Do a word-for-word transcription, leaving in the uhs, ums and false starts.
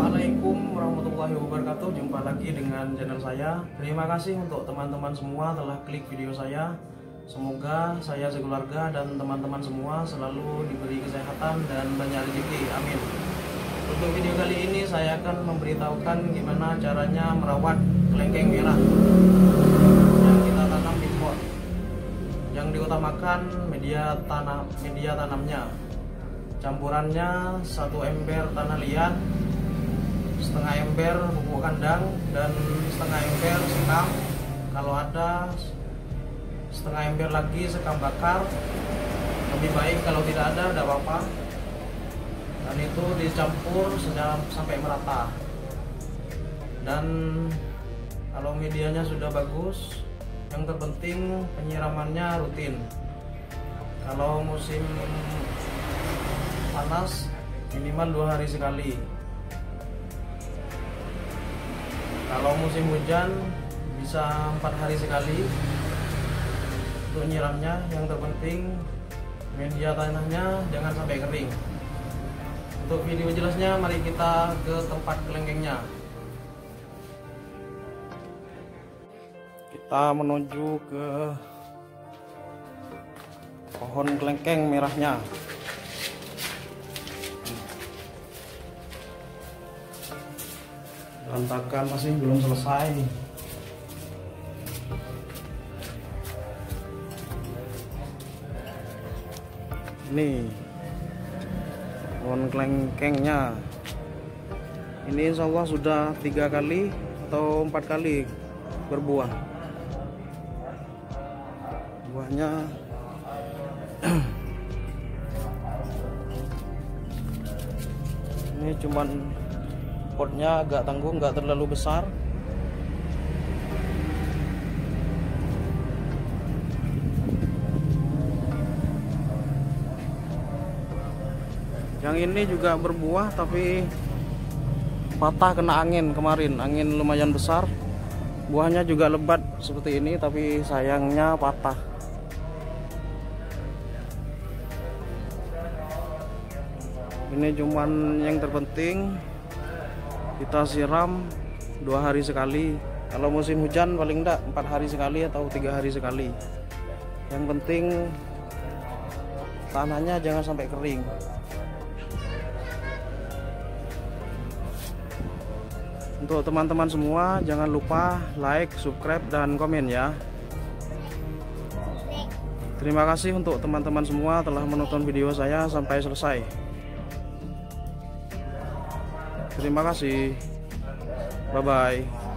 Assalamualaikum warahmatullahi wabarakatuh. Jumpa lagi dengan channel saya. Terima kasih untuk teman-teman semua telah klik video saya. Semoga saya sekeluarga dan teman-teman semua selalu diberi kesehatan dan banyak rezeki. Amin. Untuk video kali ini saya akan memberitahukan gimana caranya merawat kelengkeng merah yang kita tanam di pot. Yang diutamakan media tanam media tanamnya. Campurannya satu ember tanah liat, setengah ember pupuk kandang, dan setengah ember sekam. Kalau ada setengah ember lagi sekam bakar, lebih baik. Kalau tidak ada, tidak apa-apa. Dan itu dicampur sampai merata. Dan kalau medianya sudah bagus, yang terpenting penyiramannya rutin. Kalau musim panas minimal dua hari sekali. Kalau musim hujan bisa empat hari sekali untuk nyiramnya. Yang terpenting media tanahnya jangan sampai kering. Untuk video jelasnya, mari kita ke tempat kelengkengnya. Kita menuju ke pohon kelengkeng merahnya. Berantakan, masih belum selesai. Ini pohon kelengkengnya. Ini insya Allah sudah tiga kali atau empat kali berbuah. Buahnya ini cuman potnya agak tanggung, nggak terlalu besar. Yang ini juga berbuah tapi patah kena angin kemarin. Angin lumayan besar. Buahnya juga lebat seperti ini, tapi sayangnya patah. Ini cuman yang terpenting kita siram dua hari sekali. Kalau musim hujan paling enggak empat hari sekali atau tiga hari sekali. Yang penting tanahnya jangan sampai kering. Untuk teman-teman semua jangan lupa like, subscribe, dan komen ya. Terima kasih untuk teman-teman semua telah menonton video saya sampai selesai. Terima kasih. Bye bye.